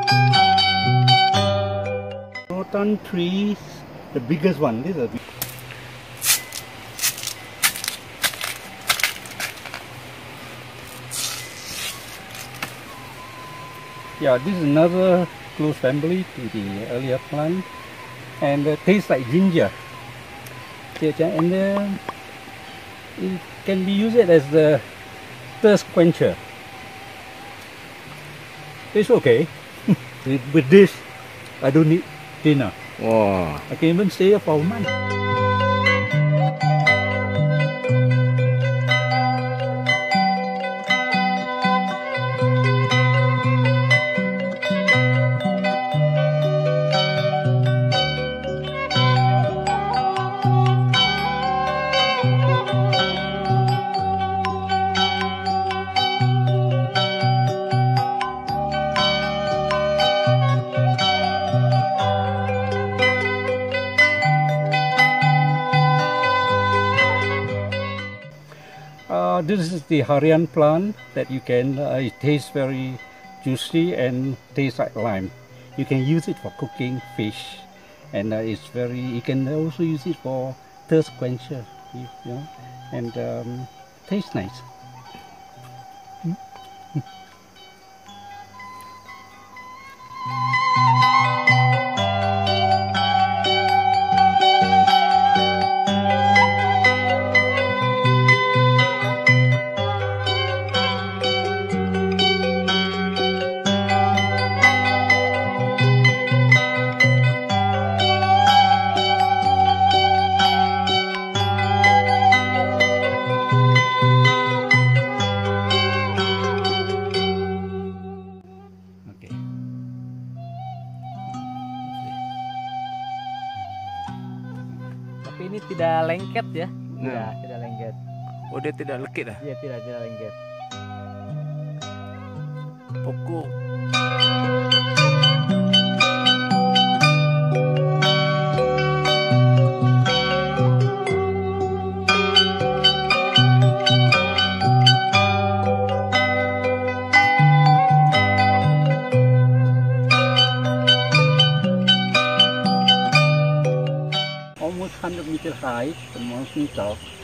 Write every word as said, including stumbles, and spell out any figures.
Rotan trees, the biggest one. This is a big. Yeah, this is another close family to the earlier plant, and uh, tastes like ginger. And uh, it can be used as the thirst quencher. It's okay. with, with this, I don't need dinner. Wow. I can even stay here for a month. Uh, this is the Harian plant that you can, uh, it tastes very juicy and tastes like lime. You can use it for cooking fish, and uh, it's very, you can also use it for thirst quencher, you know, and um, tastes nice. Mm. Tapi ini tidak lengket ya, Nah. tidak, tidak lengket. Oh, dia tidak lekit dah. Iya, tidak, tidak lengket. Pokok. Almost one hundred meter high, the mountain top.